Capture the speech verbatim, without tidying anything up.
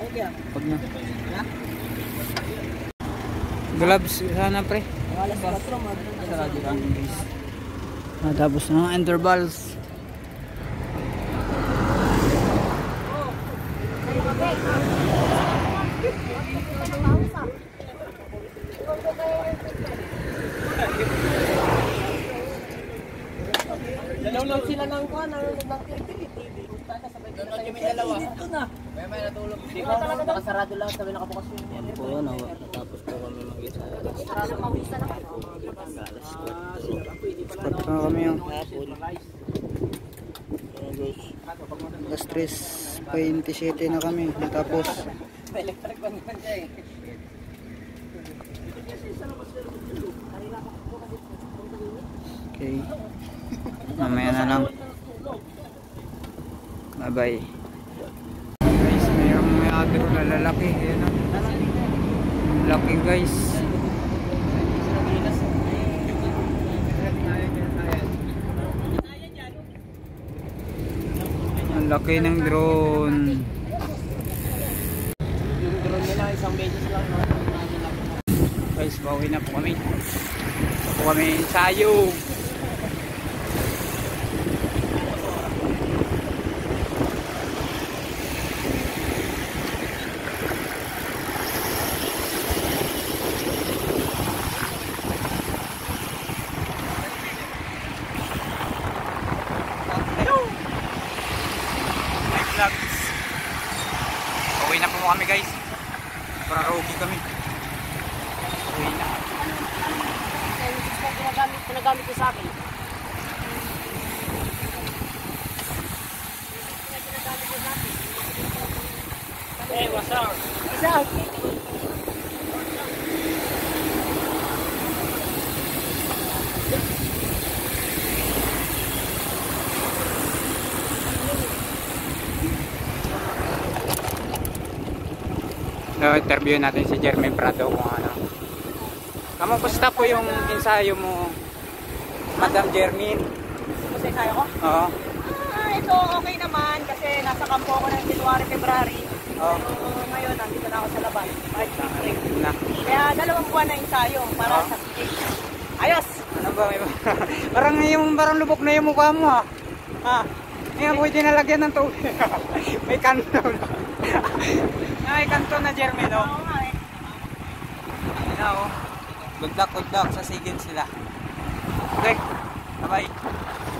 Pag na. Gloves sana pre. Ah, tapos na intervals. Nanonood sila ng kuha, nanonood ng T V. Sana sabay ka na kami dalawa. Dito na. May may natulog. Dito nakasarado lang, sabay nakabukas yung po yun. Tapos po kami mag-isa. Sarado mawisa na kayo. Start na kami yung alas tres twenty-seven na kami. Tapos Electric ban man siya eh. okay. Mamaya na lang. Bye bye. Guys, mayroong may agro na lalaki. Ayan o. Laki guys. Ang laki ng drone. Yung drone nila, isang beses lang. Guys, bawi na po kami. Po kami ensayo. Vlogs. Uwi na po kami guys. Para rogi kami. Uwi na. Pinagamit, pinagamit ko sa akin. Hey, what's up? What's up? So, interview natin si Jeremy Prado kung ano. Kamusta po yung ensayo mo, Madam Jermin? Kasi ensayo ko? Oo. Ah, ito okay naman kasi nasa kampo ako ng January, February. Oo. So, ngayon, nandito na ako sa labas. Kahit spring. Na. Kaya dalawang buwan na ensayo para Oh. sa cake. Ayos! Ano ba? May parang yung parang lubok na yung mukha mo ha. Ha? Ngayon pwede nalagyan ng tubig. May kanto na. May kanto na Jeremy no? Oo nga eh. Ano oh. Good luck, good luck sa sigin sila. Okay. Bye bye.